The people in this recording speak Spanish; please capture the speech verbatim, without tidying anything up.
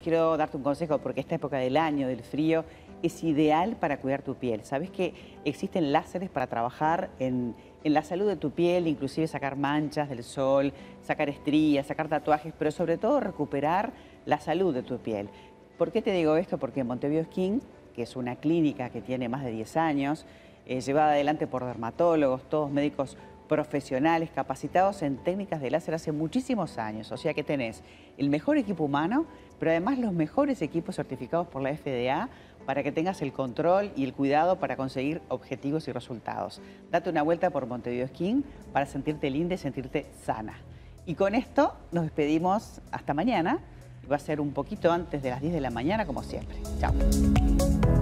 Quiero darte un consejo porque esta época del año, del frío, es ideal para cuidar tu piel. Sabes que existen láseres para trabajar en, en la salud de tu piel, inclusive sacar manchas del sol, sacar estrías, sacar tatuajes, pero sobre todo recuperar la salud de tu piel. ¿Por qué te digo esto? Porque Montevideo Skin, que es una clínica que tiene más de diez años, eh, llevada adelante por dermatólogos, todos médicos profesionales capacitados en técnicas de láser hace muchísimos años. O sea que tenés el mejor equipo humano, pero además los mejores equipos certificados por la F D A para que tengas el control y el cuidado para conseguir objetivos y resultados. Date una vuelta por Montevideo Skin para sentirte linda y sentirte sana. Y con esto nos despedimos hasta mañana. Va a ser un poquito antes de las diez de la mañana, como siempre. Chao.